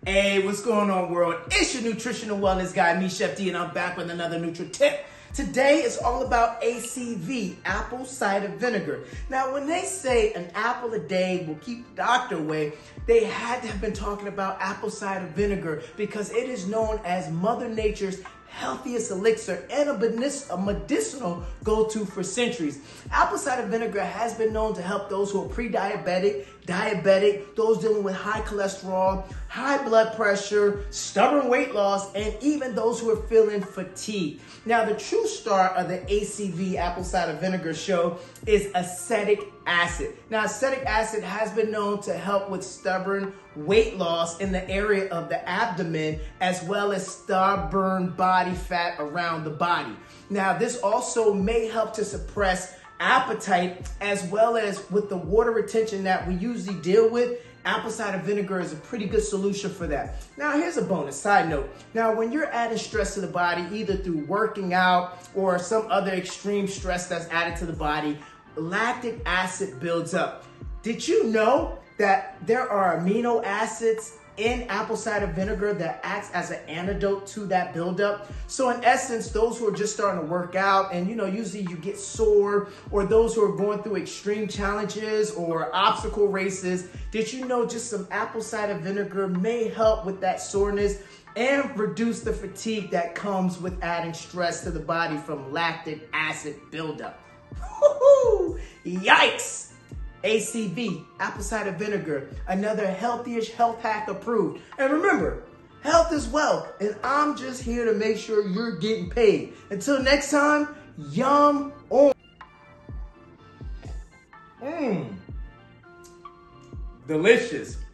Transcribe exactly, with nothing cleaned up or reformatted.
Hey, what's going on, world? It's your nutritional wellness guy, me, Chef D, and I'm back with another Nutri-Tip. Today is all about A C V, apple cider vinegar. Now, when they say an apple a day will keep the doctor away, they had to have been talking about apple cider vinegar because it is known as Mother Nature's healthiest elixir and a medicinal go-to for centuries. Apple cider vinegar has been known to help those who are pre-diabetic, diabetic, those dealing with high cholesterol, high blood pressure, stubborn weight loss, and even those who are feeling fatigued. Now, the true star of the A C V apple cider vinegar show is acetic acid. Now, acetic acid has been known to help with stubborn weight loss in the area of the abdomen, as well as stubborn body fat around the body. Now, this also may help to suppress appetite, as well as with the water retention that we usually deal with. Apple cider vinegar is a pretty good solution for that. Now, here's a bonus side note. Now, when you're adding stress to the body, either through working out or some other extreme stress that's added to the body, lactic acid builds up. Did you know that there are amino acids in apple cider vinegar that acts as an antidote to that buildup? So in essence, those who are just starting to work out and, you know, usually you get sore, or those who are going through extreme challenges or obstacle races, did you know just some apple cider vinegar may help with that soreness and reduce the fatigue that comes with adding stress to the body from lactic acid buildup? Woo-hoo! Yikes! A C V, apple cider vinegar, another healthish health hack approved. And remember, health is wealth, and I'm just here to make sure you're getting paid. Until next time, yum on. Mmm. Delicious.